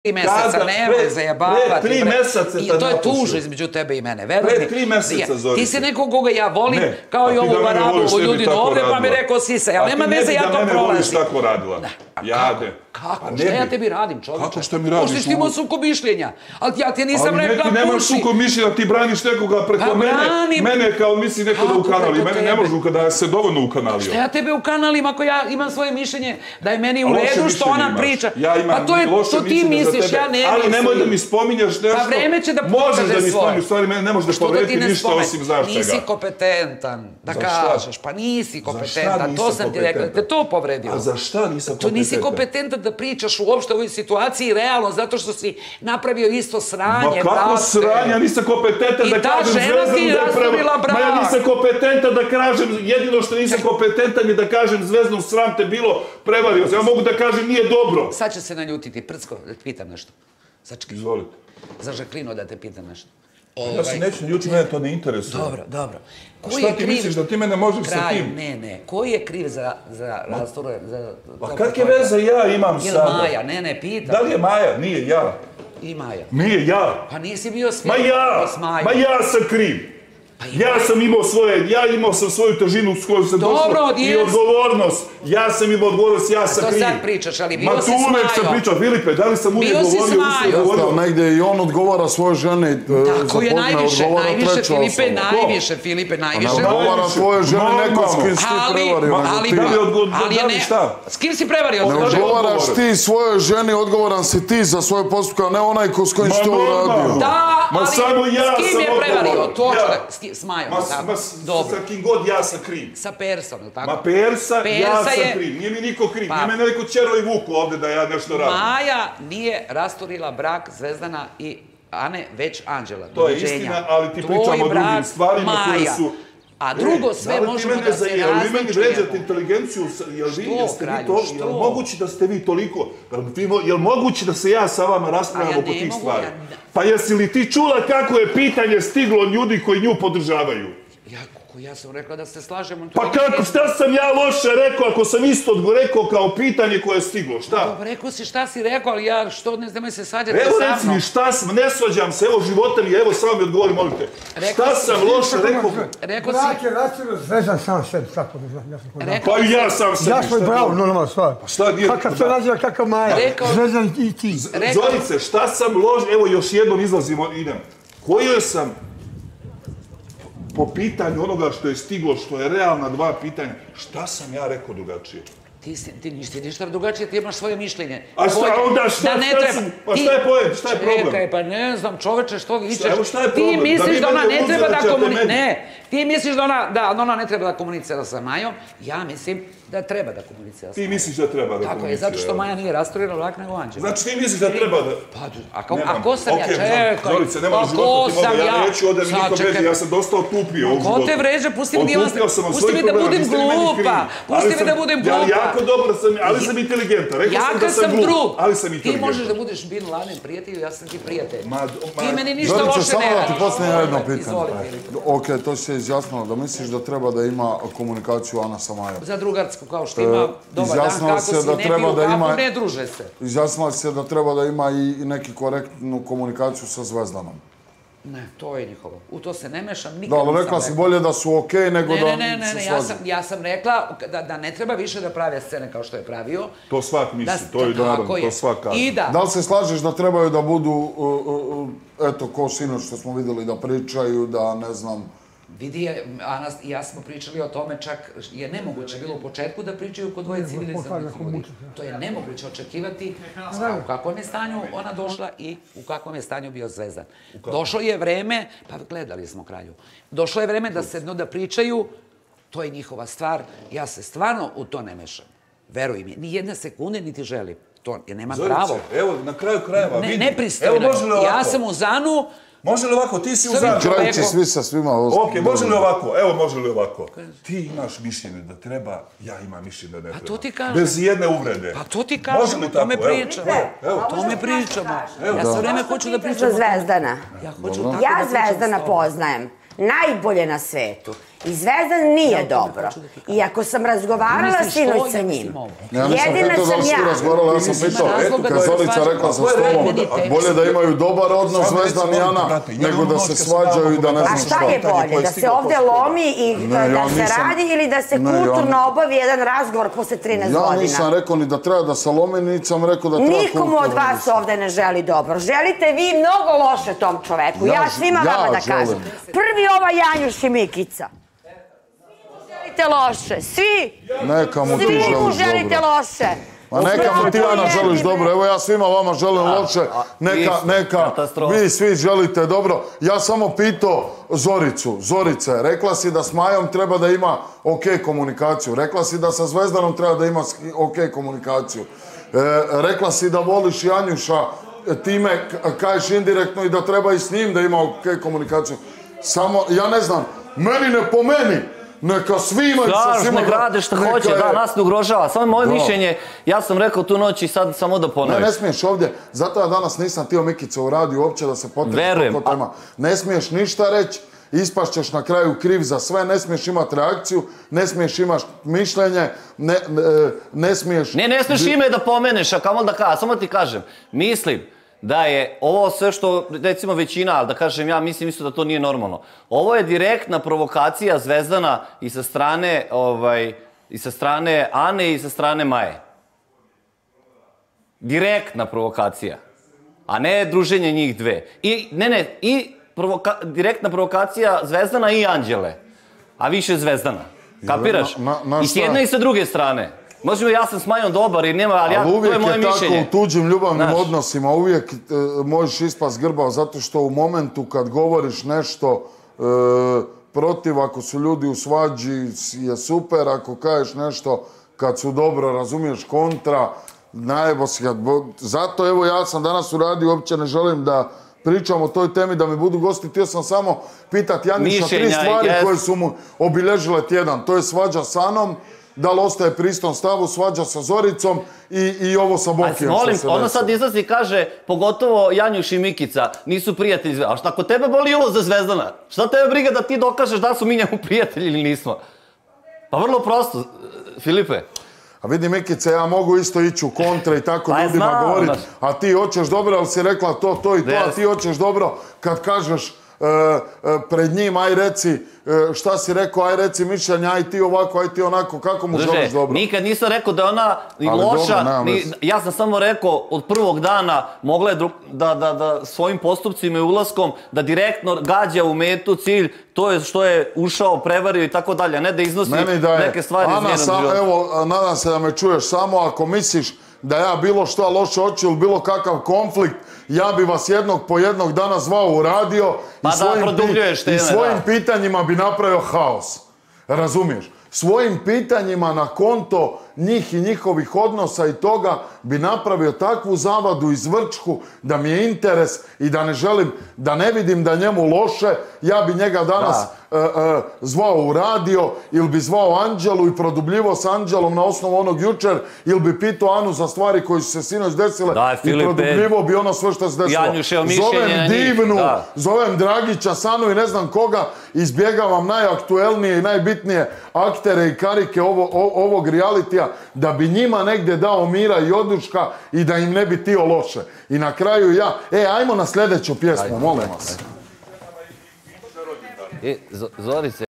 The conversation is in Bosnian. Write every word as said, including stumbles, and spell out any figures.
tri meseca, nemoj zajebavati. Pre tri meseca I to je tužno između tebe i mene, veruj mi. Pre tri meseca, Zorice. Ti si nekog koga ja volim, kao i ovu Barabovu ljudinu ovdje, pa mi rekao sise, ali nema veze, ja to prolazim. A ti ne bi da mene voliš tako radila. Jade. Kako? Šta ja tebi radim, čovječe? Kako šta mi radiš? Pošto ti imao sukob mišljenja. Ali ja ti nisam rekla puši. Ali neki nemaš sukob mišljenja, ti braniš nekoga preko mene. Mene kao misli neko da ukanali. Mene ne može da se dovoljno ukanalio. Šta ja tebe ukanalim ako ja imam svoje mišljenje da je meni u redu što ona priča? Ja imam loše mišljenje za tebe. Ali nemoj da mi spominjaš nešto. Pa vreme će da pokaže svoje. Možeš da mi spominješ, stvari mene ne možeš da povredi ništa osim znaš čega. Nisi kompetentan da kažeš, pa nisi kompetentan, to sam ti rekla, te to povredio. A za šta nisam kompetentan? To nisi kompetentan da pričaš uopšte u ovoj situaciji realno, zato što si napravio isto sranje. Ma kako sranje, ja nisam kompetentan da kažem Zvezdanu da je prevario. Ma ja nisam kompetentan da kažem, jedino što nisam kompetentan je da kažem Zvezdanu sram te bilo, prevario se. Ja mogu da kažem nije dobro. Sad će se naljutiti, Prcko, da te pitam nešto. Sačekaj. Izvolite. Za Žaklinu da te pitam nešto. Ja se neću naljutiti, mene to ne interesuje. Dobro, dobro. Šta ti misliš da ti mene možeš sa tim? Ne, ne. Koji je kriv za rastor? Pa kakve veze ja imam sada? Ili Maja? Ne, ne, pitam. Da li je Maja? Nije ja. I Maja. Nije ja. Pa nisi bio s Ma ja! Ma ja sam kriv. Ja sam imao svoje, ja imao sam svoju težinu s kojom sam došlo i odgovornost. Ja sam imao odgovornost, ja sam kriv. To sad pričaš, ali bio si s Majom. Ma tu uvek sam pričao, Filipe, da li sam uvijek govorio? Negdje i on odgovara svoje žene. Tako je najviše, najviše, Filipe, najviše, Filipe, najviše. Ne odgovara svoje žene neko s kim si ti prevario. Ali, da li šta? S kim si prevario? Ne odgovaraš ti svoje ženi, odgovoran si ti za svoje postupke, a ne onaj s kojim si to uradio. Da, ali s kim je prevario? To ću s Majom, tako? Sa kim god ja sam kriv. Sa Persom, ili tako? Ma Persa, ja sam kriv. Nije mi niko kriv. Nije me neko Čero i Vuku ovde da ja nešto radim. Maja nije rasturila brak Zvezdana i Ane, već Anđela. To je istina, ali ti pričamo o drugim stvarima koje su... A drugo sve možemo da se različujemo. Jel vi meni vređate inteligenciju? Što, kralju, što? Jel moguće da ste vi toliko... Jel moguće da se ja sa vama raspravljam oko tih stvari? Pa jesi li ti čula kako je pitanje stiglo ljudi koji nju podržavaju? Ja sam rekla da se slažemo... Pa kako, šta sam ja loše rekao ako sam isto rekao kao pitanje koje je stiglo, šta? Dobro, rekao si šta si rekao, ali ja što ne znam se svađate sa mnom. Evo reci mi šta sam, ne svađam se, evo života mi, evo samo mi odgovori, molite. Šta sam loše rekao? Rekao si... Brak je rasturao Zvezdan sam sebi, tako da znam. Pa i ja sam sebi. Ja svoj bravo, normalno stvar. Pa šta nije... Kakav se naziva, kakav Maja. Zvezdan i ti. Zorice, šta sam loše, evo još jednom izlazimo, idem. Koje sam... po pitanju onoga što je stiglo, što je realna dva pitanja, šta sam ja rekao drugačije? Ti nisi ništa drugačije, ti imaš svoje mišljenje. A šta onda, šta sam, pa šta je pojem, šta je problem? Čekaj, pa ne znam, čoveče, što vičeš? Evo šta je problem? Ti misliš da ona ne treba da komunicira, ne, ti misliš da ona ne treba da komunicira sa Majom, ja mislim da treba da komunicira sa Majom. Ti misliš da treba da komunicira? Tako je, zato što Maja nije rasturila brak nego Anđela. Znači ti misliš da treba da... Pa, a ko sam ja, čekaj, Zorice, nema života ti mogu, ja neću ovdje mi nikom vređe, ja sam dosta otupio u životu. Ko te vređe, pusti mi da budem glupa, pusti mi da budem glupa. Jako dobro sam, ali sam inteligentan, rekao sam da sam glup, ali sam inteligentan. Ti možeš da budeš Bin Laden prijatelj, ja sam ti prijatelj. Ti meni ništa loše ne radiš. Samo da ti postavim jedno pitanje. Ok, to se izjasnilo, da misliš da treba da ima komunikaciju Ana sa Majom? Za drugarsku, kao što ima dobar dan, kako si, ne piju kafu, ne druže se. Izjasnila se da treba da ima i neki korektnu komunikaciju sa Zvezdanom. Ne, to je njihovo. U to se ne mešam, nikad nisam rekla. Da, ali rekla si bolje da su okej nego da se slađu. Ne, ne, ne, ja sam rekla da ne treba više da prave scene kao što je pravio. To svak misli, to je naravno, to svak kaže. Da li se slažeš da trebaju da budu, eto, ko sinoć što smo vidjeli, da pričaju, da ne znam... Vidi, Ana i ja smo pričali o tome, čak je nemoguće bilo u početku da pričaju kod dvoje civilizovanih ljudi. To je nemoguće očekivati u kakvom je stanju ona došla i u kakvom je stanju bio Zvezdan. Došlo je vreme, pa gledali smo kralju, došlo je vreme da sednu da pričaju, to je njihova stvar, ja se stvarno u to ne mešam. Veruj mi, ni jedne sekunde niti želim. To je, nema pravo. Zorice, evo, na kraju krajeva, vidi. Nepristojno je. Ja sam u Zanu... Može li ovako, ti si u Zanu? Krajići svi sa svima. Ok, može li ovako, evo može li ovako. Ti imaš mišljenje da treba, ja imam mišljenje da ne treba. Pa to ti kažem. Bez jedne uvrede. Pa to ti kažem, o tome pričamo. O tome pričamo. Ja sve vreme hoću da pričam. Zvezdana. Ja Zvezdana poznajem najbolje na svetu. I Zvezdan nije dobro. I ako sam razgovarala sinoć sa njim, jedina sam ja. Ja sam pitao, kad Zorica rekla sa stolom, bolje da imaju dobar odnos Zvezdan i Ana, nego da se svađaju i da ne znam šta. A šta je bolje? Da se ovde lomi i da se radi ili da se kulturno obavi jedan razgovor posle trinaest godina? Ja nisam rekao ni da treba da se lomi, niti sam rekao da treba kulturno. Nikomu od vas ovde ne želi dobro. Želite vi mnogo loše tom čoveku. Ja svima vama da kažem. Prvi ova Janjuš i Mikica. Želite loše, svi, svi mu želite loše. Ma neka mu ti, Ana, želiš dobro. Evo ja svima vama želim loše. Neka vi svi želite dobro. Ja samo pitao Zoricu. Zorice, rekla si da s Majom treba da ima ok komunikaciju. Rekla si da sa Zvezdanom treba da ima ok komunikaciju. Rekla si da voliš Janjuša, time kažeš indirektno i da treba i s njim da ima ok komunikaciju. Samo, ja ne znam, meni ne po meni. Neka svi imaju sa svima... Nek rade što hoće, da, nas ne ugrožava. Samo moje mišljenje, ja sam rekao tu noć i sad samo da ponovim. Ne, ne smiješ ovdje, zato ja danas nisam tio Mikica u radiju uopće da se potreći toko tema. Ne smiješ ništa reći, ispašćeš na kraju kriv za sve, ne smiješ imati reakciju, ne smiješ imati mišljenje, ne smiješ... Ne, ne smiješ ime da pomeneš, a kamo da kažem, samo ti kažem, mislim da je ovo sve što, recimo većina, da kažem ja, mislim isto da to nije normalno. Ovo je direktna provokacija Zvezdana i sa strane, i sa strane Ane i sa strane Maje. Direktna provokacija, a ne druženje njih dve. I, ne, ne, i direktna provokacija Zvezdana i Anđele, a više Zvezdana. Kapiraš? I s jedne i sa druge strane. Možemo, ja sam s Majom dobar i nema, ali to je moje mišljenje. Ali uvijek je tako u tuđim ljubavnim odnosima, uvijek možeš ispast grbav, zato što u momentu kad govoriš nešto protiv, ako su ljudi u svađi je super, ako kažeš nešto kad su dobro, razumiješ, kontra, najebo si ga. Zato evo ja sam danas u radiju, uopće ne želim da pričam o toj temi, da mi budu gosti. Htio sam samo pitati Janjuša tri stvari koje su mu obilježile tjedan. To je svađa s Anom, da li ostaje pri istom stavu, svađa sa Zoricom i ovo sa Bokijem. Molim, ona sad izlazi i kaže, pogotovo Janjuš i Mikica, nisu prijatelji Zvezdana. A šta, ako tebe boli ovo za Zvezdana? Šta tebe briga da ti dokažeš da su mi njemu prijatelji ili nismo? Pa vrlo prosto, Filipe. A vidi Mikice, ja mogu isto ići u kontra i tako ljudima govoriti, a ti hoćeš dobro, ali si rekla to, to i to, a ti hoćeš dobro kad kažeš pred njim, aj reci šta si rekao, aj reci mišljenje, aj ti ovako, aj ti onako, kako mu želiš dobro? Nikad nisam rekao da je ona loša, ja sam samo rekao od prvog dana mogla je da svojim postupcima i ulaskom da direktno gađa u metu cilj, to je što je ušao, prevario i tako dalje, a ne da iznosi neke stvari iz njenog života. Evo, nadam se da me čuješ, samo ako misliš da ja bilo što loše hoću ili bilo kakav konflikt, ja bi vas jednog po jednog dana zvao u radio i svojim pitanjima bi napravio haos. Razumiješ? Svojim pitanjima na konto njih i njihovih odnosa i toga bi napravio takvu zavadu i zvrčku da mi je interes i da ne želim, da ne vidim da njemu loše, ja bi njega danas zvao u radio ili bi zvao Anđelu i produbljivo s Anđelom na osnovu onog jučer ili bi pitao Anu za stvari koje su se sinoć desile i produbljivo bi ono sve što se desilo. Zovem Divnu, zovem Dragića, Sanu i ne znam koga, izbjegavam najaktuelnije i najbitnije aktere i karike ovog realitija da bi njima negdje dao mira i oduška i da im ne bi tio loše. I na kraju ja, e, ajmo na sljedeću pjesmu, molim vas. Zorice.